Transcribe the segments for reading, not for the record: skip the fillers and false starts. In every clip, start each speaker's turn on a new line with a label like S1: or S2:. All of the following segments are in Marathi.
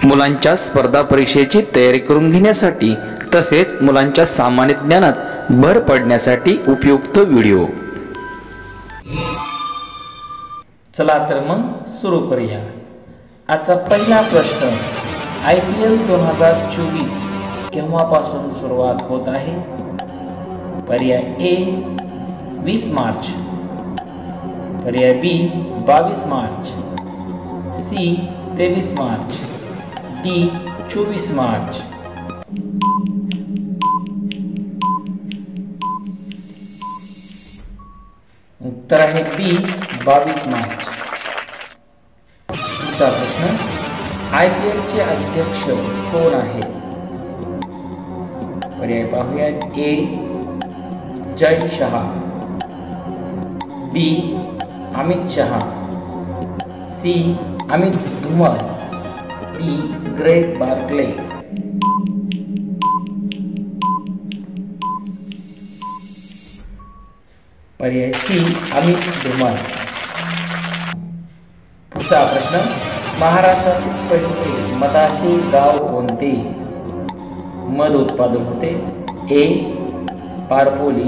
S1: मुलांच्या स्पर्धा परीक्षेची तयारी करून घेण्यासाठी तसेच मुलांच्या सामान्य ज्ञानात भर पडण्यासाठी उपयुक्त व्हिडिओ। चला तर मग सुरू करूया। आजचा पहिला प्रश्न, IPL 2024 केव्हापासून सुरुवात होत आहे? पर्याय A 20 मार्च, पर्याय B 22 March, C 23 March, D 24 March. उत्तर आहे B 22 मार्च। पुढचा प्रश्न, IPL चे अध्यक्ष कोण आहेत? पर्याय पाहूयात। A Jay Shah, B Amit Shah, C Amit Dhumal, D Greg Barclay. पर्याय C अमित धुमाळ। पुढचा प्रश्न, महाराष्ट्रातील पहिले मधाचे गाव कोणते? मध उत्पादन होते। A पारपोली,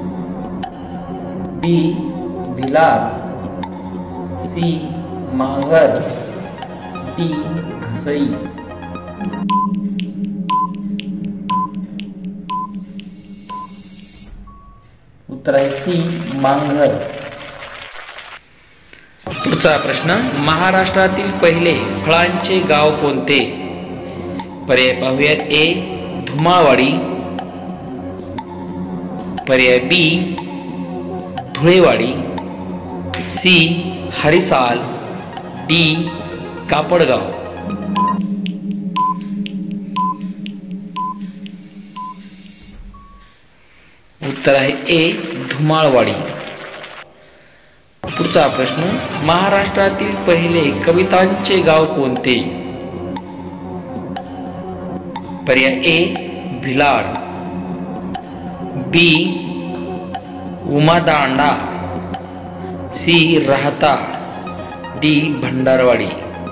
S1: B Bhilar, C मांघर, D घसई। उत्तर आहे C मांघर। पुढचा प्रश्न, महाराष्ट्रातील पहिले फळांचे गाव कोणते? पर्याय पाहूयात। A धुमाळवाडी, पर्याय B धुळेवाडी, C हरिसाल, D कापडगाव। उत्तर आहे A धुमाळवाडी। पुढचा प्रश्न, महाराष्ट्रातील पहिले कवितांचे गाव कोणते? पर्याय A भिलार, B उमादांडा, C राहता, D भंडारवाडी।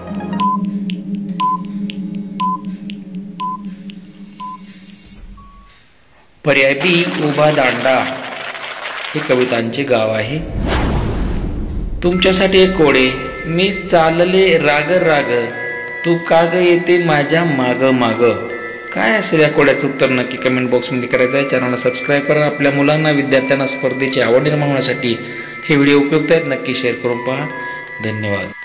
S1: पर्याय B उमादांडा हे कवितांचे गाव आहे। तुमच्यासाठी एक कोडे, मी चालले राग राग, तू काग येते माझ्या माग माग। काय असेल या कोड्याचं उत्तर नक्की कमेंट बॉक्समध्ये करायचं आहे। चॅनलला सबस्क्राईब करा। आपल्या मुलांना विद्यार्थ्यांना स्पर्धेची आवड निर्माण होण्यासाठी हे व्हिडिओ उपयुक्त आहेत, नक्की शेअर करून पहा। धन्यवाद।